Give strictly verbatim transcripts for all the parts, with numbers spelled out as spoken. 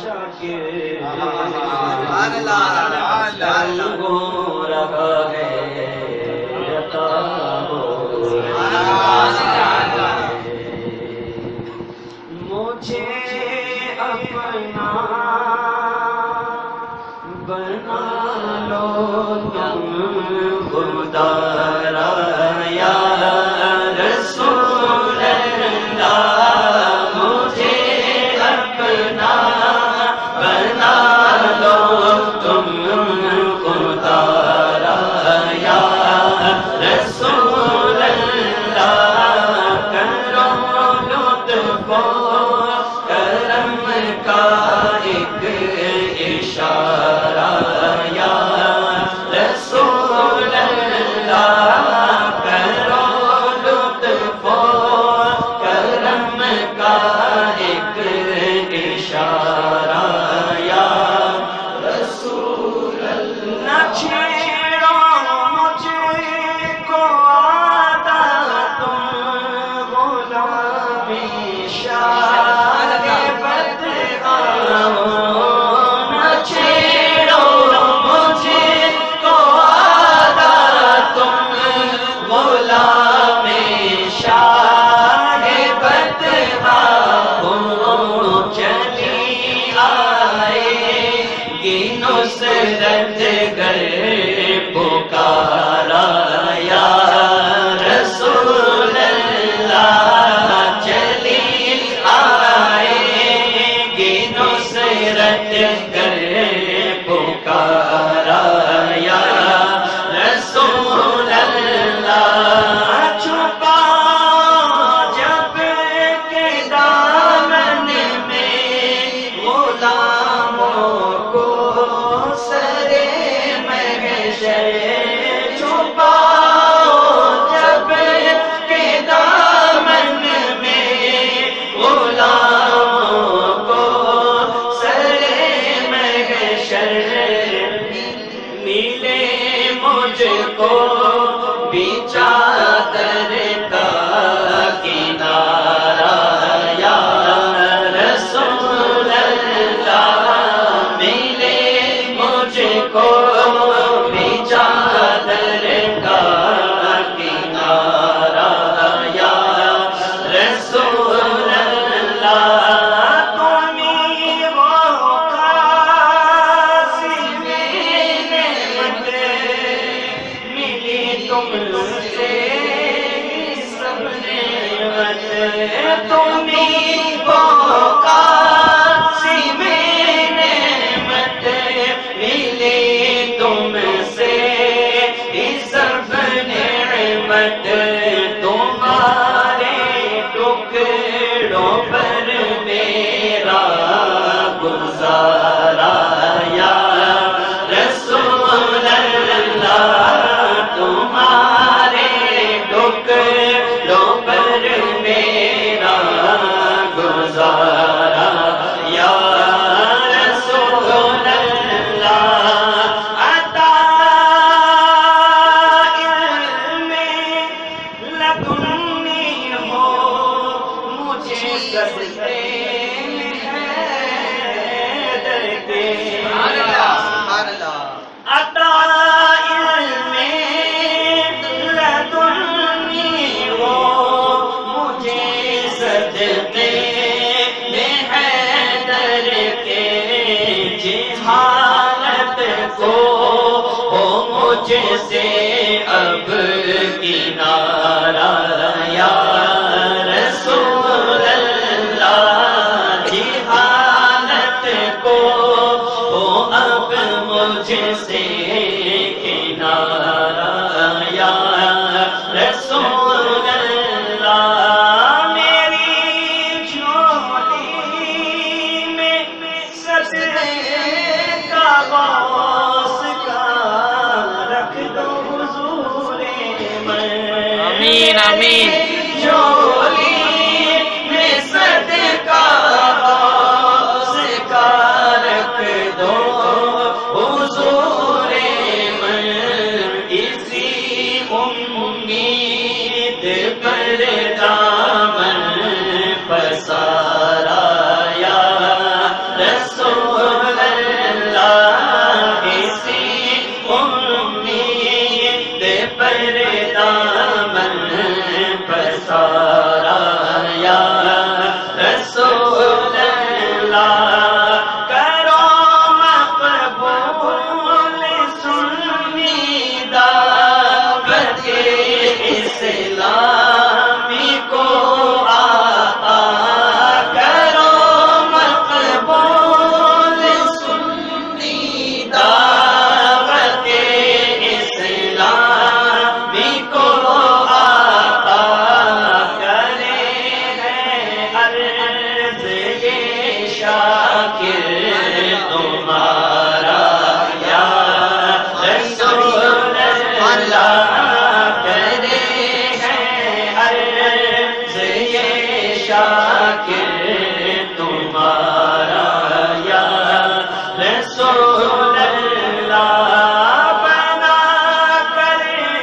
شاکر تنگ ہو رہا ہے عطا ہو رہا ہے مجھے اپنا بنا لو تم خدا را یا رسول اللہ مجھے اپنا بنا لو تم خدا را یا رسول اللہ کرو لطف و کرم کا ایک اشارہ یا رسول اللہ کرو لطف و کرم کا ایک اشارہ یا رسول اللہ نہ چھیڑو مجھے کو عادت تم غلامی شاہ بدعام نہ چھیڑو مجھے کو عادت تم غلامی شاہ بدعام چلی آئے گی نصرت گر پکارا یا رسول اللہ چلی آئے گی نصرت گر پکارا یا رسول اللہ چھپا جب کے دامن میں غلاموں کو سرے محشر چھپاؤ جب کے دامن میں غلاموں کو سرے محشر ملے مجھ کو بھی چادر کا کنارہ یا رسول اللہ ملے مجھ کو بھی چادر کا کنارہ یا رسول اللہ تمہیں وہ خاص نعمت ملی تم سے سب نعمت تمہیں وہ خاص نعمت ملی تم سے سب نعمت تمہارے ٹکڑوں پر میرا گزارا یا رسول اللہ تمہارے ٹکڑوں پر میرا گزارا یا رسول اللہ عطا علم لدنی ہو مجھے سجدے حیدر کے عطا علم لدنی ہو مجھے سجدے حیدر کے جہالت کو ہو مجھ سے اب کنارہ یا رسول اللہ جہالت کو ہو اب مجھ سے کنارہ یا رسول اللہ میری جھولی میں صدقے کا غوث کا رکھ دو حضور میں آمین آمین جھولی میں صدقہ غوث کا رکھ دو حضور میں اسی امید پر دامن پسارا یا رسول تمہارا یا رسول اللہ کرے ہیں عرض یہ شاکر تمہارا یا رسول اللہ بنا کر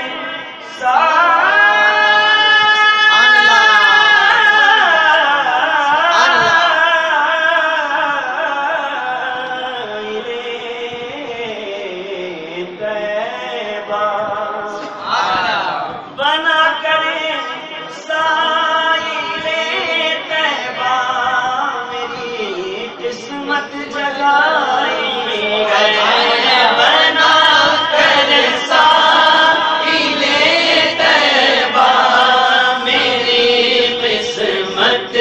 بنا کرے سائل طیبہ میری قسمت جگائی ہے بنا کر سائل طیبہ میری قسمت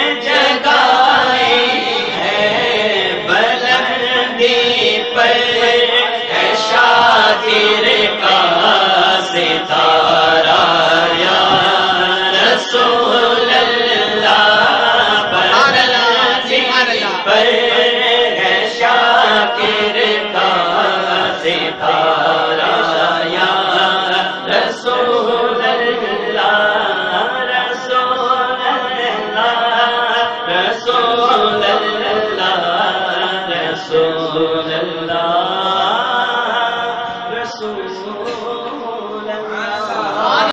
جگائی ہے بلندی پر ہے شاکر کا ستارہ یا رسول اللہ بلندی پر ہے شاکر کا ستارہ یا رسول اللہ رسول اللہ رسول اللہ رسول